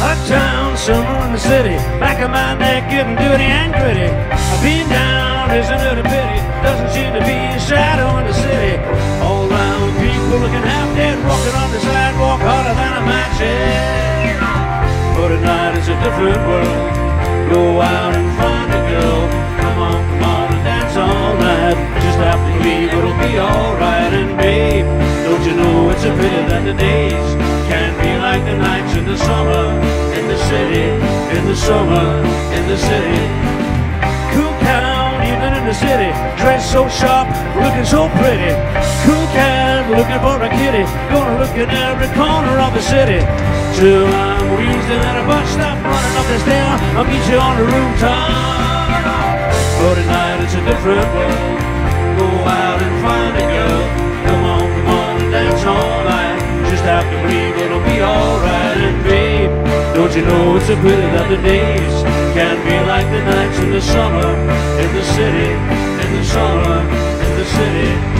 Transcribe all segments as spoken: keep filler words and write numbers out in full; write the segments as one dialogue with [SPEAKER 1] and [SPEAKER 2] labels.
[SPEAKER 1] Hot town, summer in the city, back of my neck getting dirty and gritty. Being down isn't it a pity? Doesn't seem to be a shadow in the city. All around people looking half dead, walking on the sidewalk harder than a match head. But at night it's a different world. Go out and find a girl. Come on, come on and dance all night. Just have to leave, it'll be alright. And babe, don't you know it's a pity that the days can't be like the nights in the summer, in the city, in the summer, in the city. Cool town, even in the city, dressed so sharp, looking so pretty. Cool cat, looking for a kitty, gonna look in every corner of the city. Till I'm wheezing at a bus stop, running up the stair, I'll meet you on the rooftop. But at night it's a different world. Go out and find a girl. Come on, come on and dance all night. Just have to believe it'll be alright. And babe, don't you know it's a pity that the days can't be like the nights in the summer, in the city, in the summer, in the city.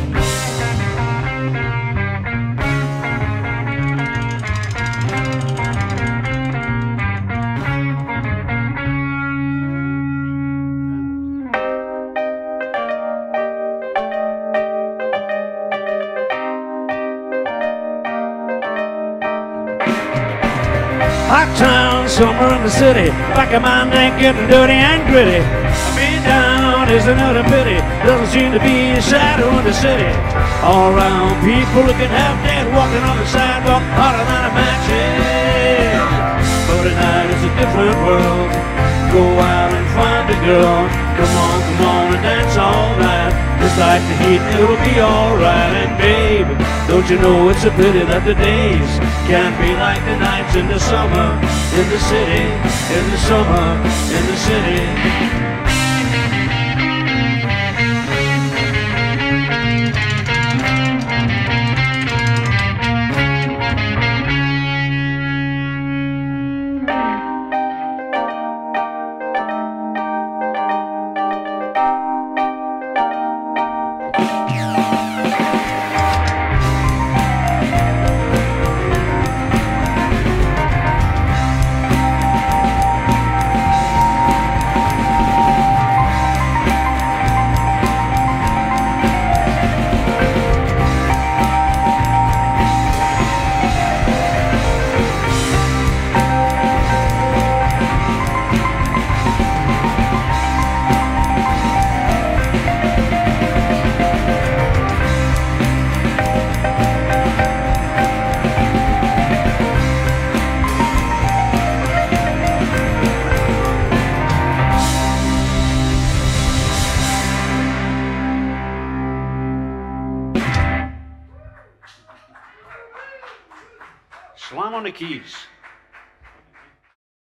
[SPEAKER 1] Hot town, summer in the city, back of my neck getting dirty and gritty. Being down isn't it a pity? Doesn't seem to be a shadow in the city. All around people looking half dead, walking on the sidewalk harder than a match head. But at night it's a different world. Go out and find a girl. Come on, come on and dance all night. Just like the heat, it'll be alright. And babe, don't you know it's a pity that the days can't be like the nights in the summer, in the city, in the summer, in the city. Slam on the keys.